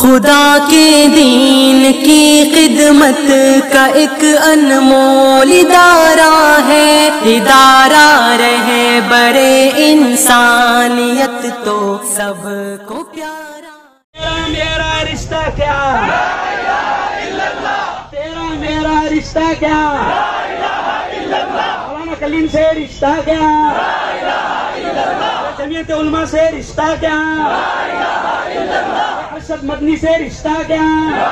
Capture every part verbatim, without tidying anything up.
خدا کے دین کی خدمت کا ایک انمول ادارہ ہے، ادارہ رہے برے انسانیت تو سب کو پیارا۔ تیرا میرا رشتہ کیا، تیرا میرا رشتہ کیا، مولانا کلیم سے رشتہ کیا، جمعیت علماء سے رشتہ کیا، ارشد مدنی سے رشتہ کیا،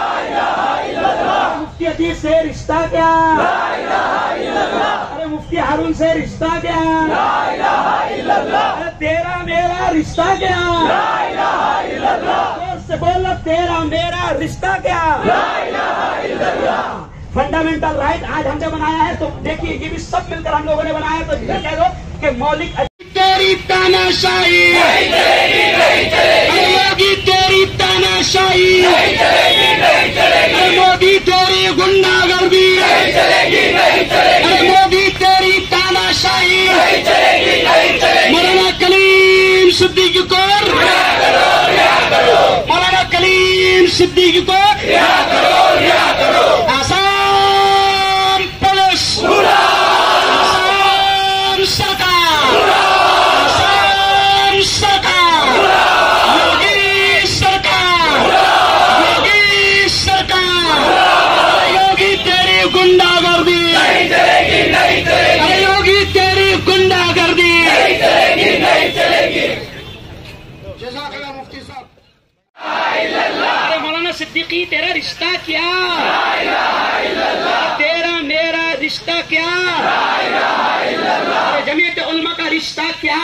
مفتی عتیق سے رشتہ کیا، ارے مفتی ہارون سے رشتہ کیا، ارے تیرا میرا رشتہ کیا، سے بولو تیرا میرا رشتہ کیا۔ فنڈامنٹل رائٹ آج ہم نے بنایا ہے، تو دیکھیے یہ بھی سب مل کر ہم لوگوں نے بنایا ہے، تو کہہ دو کہ مولک تیری تاناشاہی، یوگی تیری تاناشاہی، مودی تیری غنڈہ گردی، مودی تیری تاناشاہی، مولانا کلیم صدیقی کو، مولانا کلیم صدیقی کو آسام پولیس، آسام سرکار، آسام سرکار، یوگی سرکار، یوگی سرکار، یوگی تیری غنڈہ گردی، یوگی تیری غنڈہ گردی، جزاک اللہ مفتی صاحب۔ مولانا صدیقی تیرا رشتہ کیا، تیرا میرا رشتہ کیا، جمعیت علماء کا رشتہ کیا،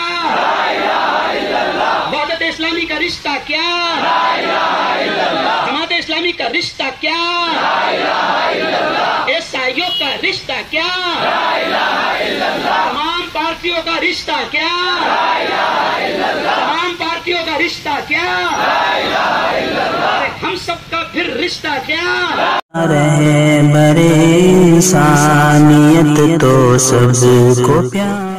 وحدت اسلامی کا رشتہ کیا، جماعت اسلامی کا رشتہ کیا، عیسائیوں کا رشتہ کیا، تمام پارٹیوں کا رشتہ کیا، تمام پارٹیوں کا رشتہ کیا، ہم سب کا پھر رشتہ کیا، رہے برے انسانیت تو سب کو پیارا۔